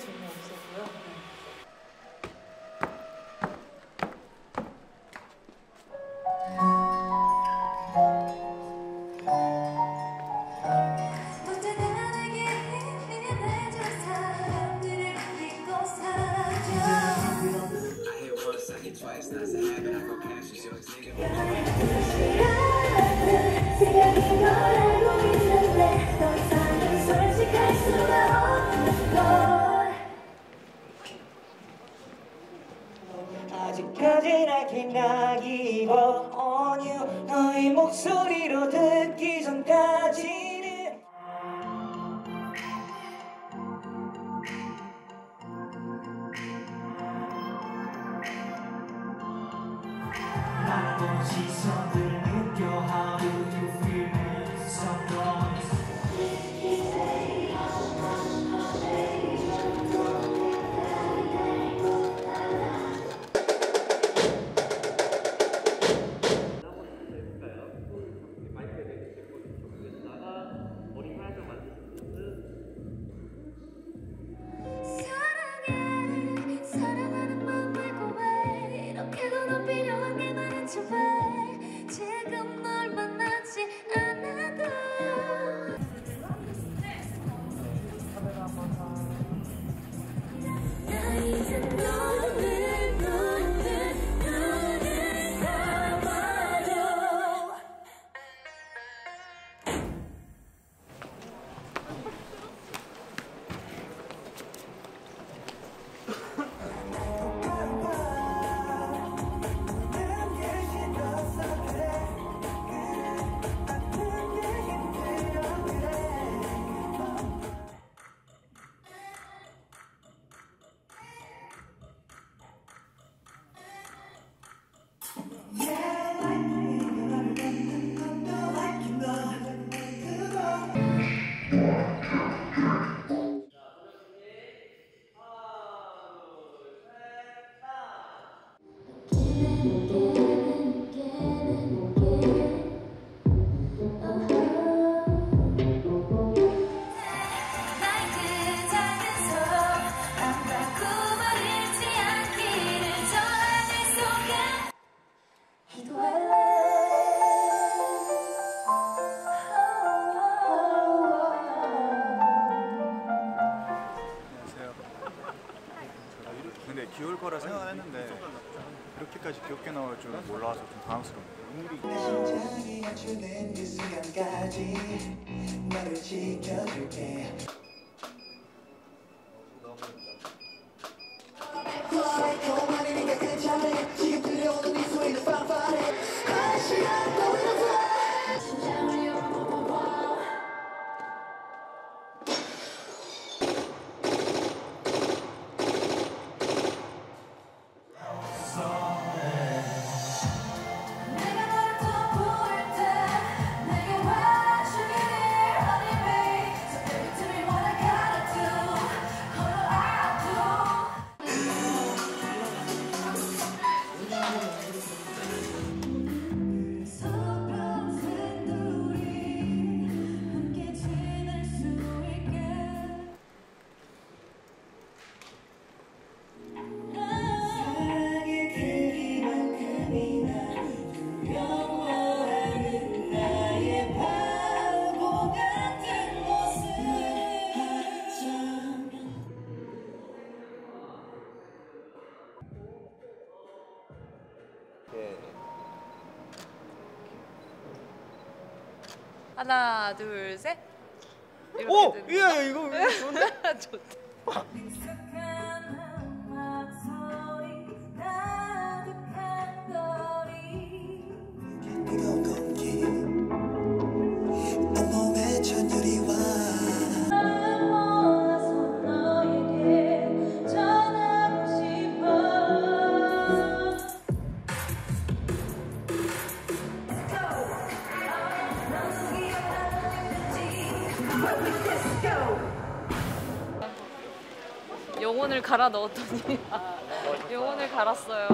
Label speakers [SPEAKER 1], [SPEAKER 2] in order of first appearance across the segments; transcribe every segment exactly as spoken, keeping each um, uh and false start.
[SPEAKER 1] 재미없었고요.
[SPEAKER 2] 아직까지나 기나기 on you 너의 목소리로 듣기 전까지는 낯선 시선들을 느껴 How do you feel with some noise
[SPEAKER 3] 지금 널 만나지 않아도 나 이제 너를 눈을 눈을 감아도
[SPEAKER 4] 근데 귀여울 거라 생각은 했는데 이렇게까지 귀엽게 나올 줄은 몰라서 좀 당황스럽네요.
[SPEAKER 2] 내 심장이 멈추는 그 순간까지 너를 지켜줄게 지금 들려오는 이 소리는 빵빵해 다시 한번
[SPEAKER 1] 하나, 둘, 셋.
[SPEAKER 4] 오! 예, 이거 좋은데?
[SPEAKER 1] 좋다.
[SPEAKER 2] 뜨거운 공기 온몸에 전율이 와
[SPEAKER 1] 영혼을 갈아 넣었더니 영혼을 갈았어요.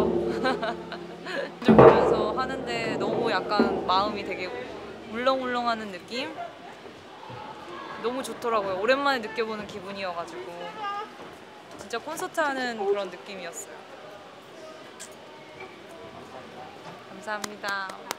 [SPEAKER 1] 보면서 하는데 너무 약간 마음이 되게 울렁울렁하는 느낌? 너무 좋더라고요. 오랜만에 느껴보는 기분이어가지고 진짜 콘서트 하는 그런 느낌이었어요. 감사합니다.